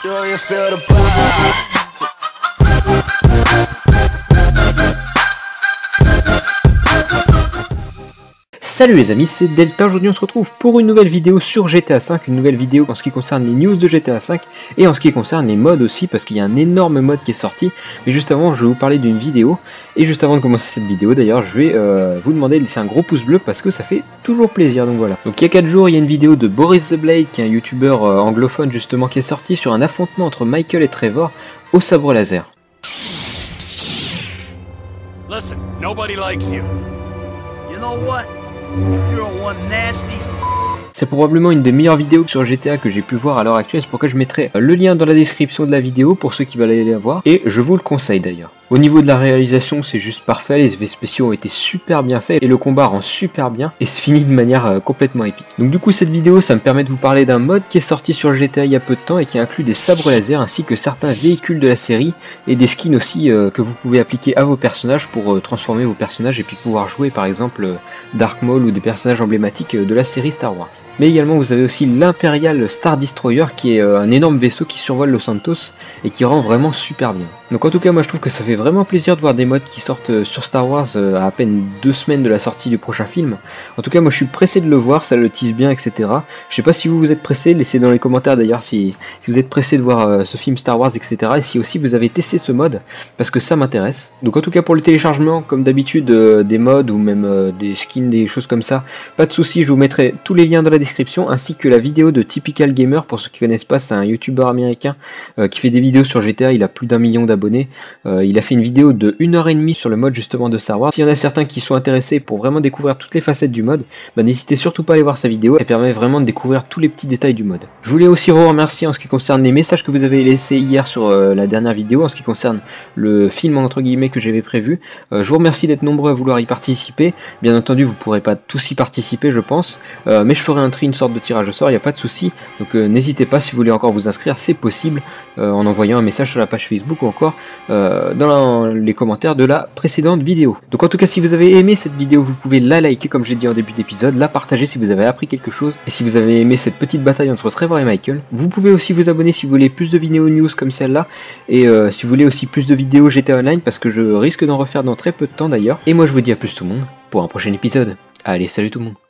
Do you feel the vibe? Salut les amis, c'est Delta. Aujourd'hui on se retrouve pour une nouvelle vidéo sur GTA V, une nouvelle vidéo en ce qui concerne les news de GTA V et en ce qui concerne les mods aussi, parce qu'il y a un énorme mode qui est sorti. Mais juste avant, je vais vous parler d'une vidéo, et juste avant de commencer cette vidéo d'ailleurs, je vais vous demander de laisser un gros pouce bleu parce que ça fait toujours plaisir. Donc voilà. Donc il y a 4 jours, il y a une vidéo de Boris the Blade, qui est un youtubeur anglophone justement, qui est sorti sur un affrontement entre Michael et Trevor au sabre laser. Listen, nobody likes you. You know what? You're one nasty. C'est probablement une des meilleures vidéos sur GTA que j'ai pu voir à l'heure actuelle, c'est pourquoi je mettrai le lien dans la description de la vidéo pour ceux qui veulent aller la voir, et je vous le conseille d'ailleurs. Au niveau de la réalisation, c'est juste parfait, les effets spéciaux ont été super bien faits, et le combat rend super bien, et se finit de manière complètement épique. Donc du coup cette vidéo, ça me permet de vous parler d'un mode qui est sorti sur GTA il y a peu de temps, et qui inclut des sabres laser, ainsi que certains véhicules de la série, et des skins aussi que vous pouvez appliquer à vos personnages pour transformer vos personnages, et puis pouvoir jouer par exemple Dark Maul ou des personnages emblématiques de la série Star Wars. Mais également vous avez aussi l'Imperial Star Destroyer, qui est un énorme vaisseau qui survole Los Santos, et qui rend vraiment super bien. Donc en tout cas moi je trouve que ça fait vraiment plaisir de voir des mods qui sortent sur Star Wars à peine 2 semaines de la sortie du prochain film. En tout cas moi je suis pressé de le voir, ça le tease bien, etc. Je sais pas si vous êtes pressé, laissez dans les commentaires d'ailleurs si vous êtes pressé de voir ce film Star Wars, etc. Et si aussi vous avez testé ce mode, parce que ça m'intéresse. Donc en tout cas pour le téléchargement, comme d'habitude, des mods ou même des skins, des choses comme ça, pas de soucis, je vous mettrai tous les liens dans la description, ainsi que la vidéo de Typical Gamer. Pour ceux qui connaissent pas, c'est un youtubeur américain qui fait des vidéos sur GTA, il a plus d'1 million d'abonnés. Il a fait une vidéo de 1h30 sur le mode justement de Star Wars. S'il y en a certains qui sont intéressés pour vraiment découvrir toutes les facettes du mode, bah n'hésitez surtout pas à aller voir sa vidéo, elle permet vraiment de découvrir tous les petits détails du mode. Je voulais aussi vous remercier en ce qui concerne les messages que vous avez laissés hier sur la dernière vidéo, en ce qui concerne le film entre guillemets que j'avais prévu. Je vous remercie d'être nombreux à vouloir y participer. Bien entendu vous pourrez pas tous y participer je pense, mais je ferai une sorte de tirage au sort, il n'y a pas de souci. Donc n'hésitez pas, si vous voulez encore vous inscrire, c'est possible en envoyant un message sur la page Facebook ou encore dans les commentaires de la précédente vidéo. Donc en tout cas si vous avez aimé cette vidéo, vous pouvez la liker comme j'ai dit en début d'épisode, la partager si vous avez appris quelque chose, et si vous avez aimé cette petite bataille entre Trevor et Michael. Vous pouvez aussi vous abonner si vous voulez plus de vidéos news comme celle-là, et si vous voulez aussi plus de vidéos GTA Online, parce que je risque d'en refaire dans très peu de temps d'ailleurs. Et moi je vous dis à plus tout le monde pour un prochain épisode. Allez, salut tout le monde.